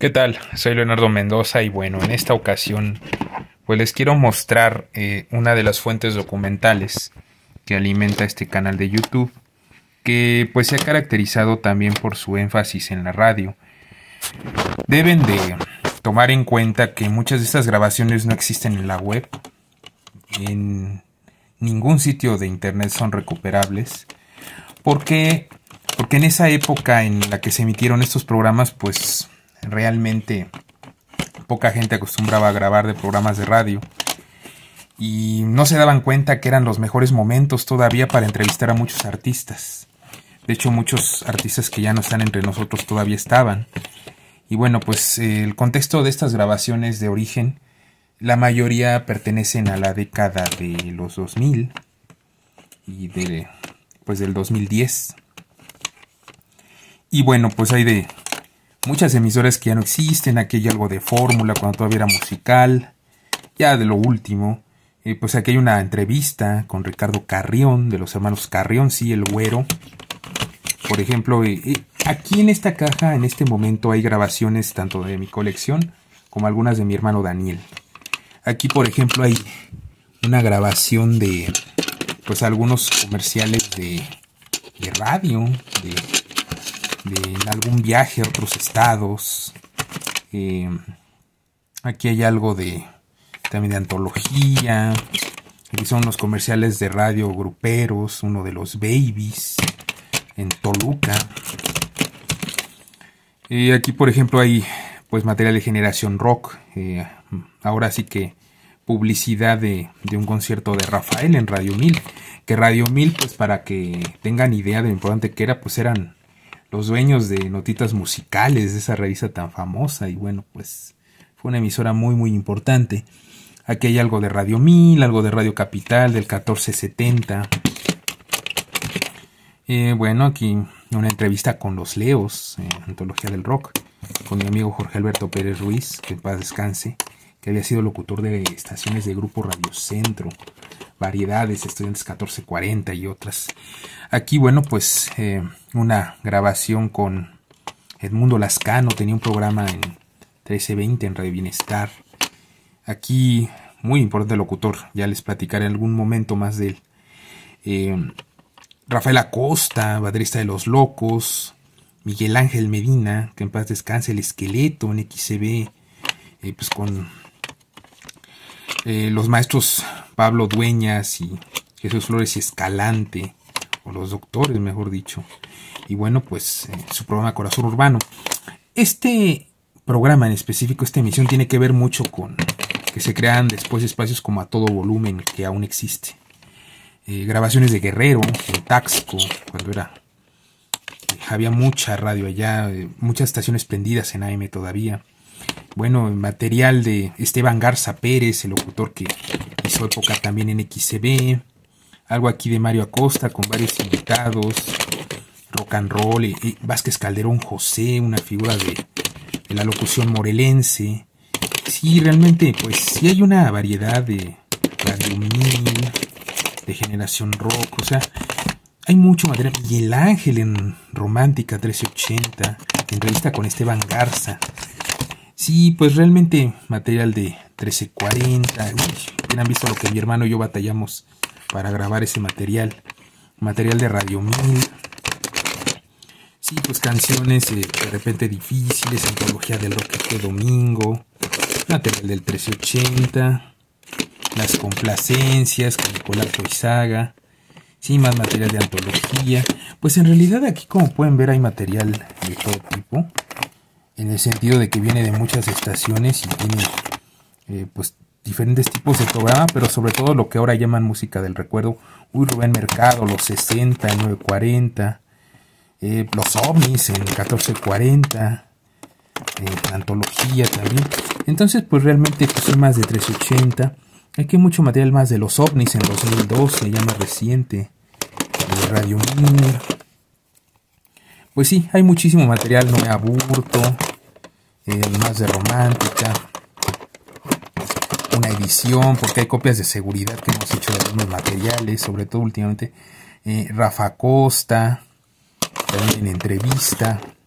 ¿Qué tal? Soy Leonardo Mendoza y bueno, en esta ocasión pues les quiero mostrar una de las fuentes documentales que alimenta este canal de YouTube, que pues se ha caracterizado también por su énfasis en la radio. Deben de tomar en cuenta que muchas de estas grabaciones no existen en la web, en ningún sitio de internet son recuperables, porque en esa época en la que se emitieron estos programas pues realmente poca gente acostumbraba a grabar de programas de radio y no se daban cuenta que eran los mejores momentos todavía para entrevistar a muchos artistas. De hecho, muchos artistas que ya no están entre nosotros todavía estaban. Y bueno, pues el contexto de estas grabaciones de origen, la mayoría pertenecen a la década de los 2000 y del 2010. Y bueno, pues hay de muchas emisoras que ya no existen. Aquí hay algo de Fórmula cuando todavía era musical. Ya de lo último, pues aquí hay una entrevista con Ricardo Carrión, de los hermanos Carrión, sí, el güero. Por ejemplo, aquí en esta caja, en este momento, hay grabaciones tanto de mi colección como algunas de mi hermano Daniel. Aquí, por ejemplo, hay una grabación de pues algunos comerciales de radio, de algún viaje a otros estados. Aquí hay algo también de antología. Aquí son los comerciales de radio gruperos, uno de los Babies en Toluca. Aquí, por ejemplo, hay pues material de Generación Rock. Ahora sí que publicidad de un concierto de Rafael en Radio 1000. Que Radio 1000, pues para que tengan idea de lo importante que era, pues eran los dueños de Notitas Musicales, de esa revista tan famosa. Y bueno, pues fue una emisora muy muy importante. Aquí hay algo de Radio 1000, algo de Radio Capital del 1470. Bueno, aquí una entrevista con Los Leos, Antología del Rock, con mi amigo Jorge Alberto Pérez Ruiz, que en paz descanse, que había sido locutor de estaciones de Grupo Radio Centro, Variedades, Estudiantes 1440 y otras. Aquí, bueno, pues una grabación con Edmundo Lascano, tenía un programa en 1320 en Radio Bienestar. Aquí, muy importante locutor, ya les platicaré en algún momento más de él. Rafael Acosta, baterista de Los Locos. Miguel Ángel Medina, que en paz descanse, El Esqueleto en XCB, pues con los maestros Pablo Dueñas y Jesús Flores y Escalante, o los doctores, mejor dicho. Y bueno, pues su programa Corazón Urbano. Este programa en específico, esta emisión, tiene que ver mucho con que se crean después espacios como A Todo Volumen, que aún existe. Grabaciones de Guerrero, en Taxco, cuando había mucha radio allá, muchas estaciones prendidas en AM todavía. Bueno, material de Esteban Garza Pérez, el locutor que hizo época también en XCB. Algo aquí de Mario Acosta con varios invitados. Rock and roll. Vázquez Calderón José, una figura de la locución morelense. Sí, realmente, pues sí hay una variedad de Radio 1000, de Generación Rock, o sea, hay mucho material. Miguel Ángel en Romántica 1380, entrevista con Esteban Garza. Sí, pues realmente material de 1340. Bien han visto lo que mi hermano y yo batallamos para grabar ese material. Material de Radio 1000. Sí, pues canciones de repente difíciles, Antología del Rock este domingo. Material del 1380. Las complacencias con Nicolás Loizaga. Sí, más material de antología. Pues en realidad aquí, como pueden ver, hay material de todo tipo. En el sentido de que viene de muchas estaciones y tiene pues diferentes tipos de programa, pero sobre todo lo que ahora llaman música del recuerdo. Rubén Mercado, los 60, el 940. Los ovnis en 1440. La antología también. Entonces, pues realmente pues, son más de 1380. Aquí hay mucho material más de los ovnis en 2012, ya más reciente, de Radio 1000. Pues sí, hay muchísimo material, no me aburto, más de Romántica, una edición, porque hay copias de seguridad que hemos hecho de algunos materiales, sobre todo últimamente, Rafa Acosta, también en entrevista.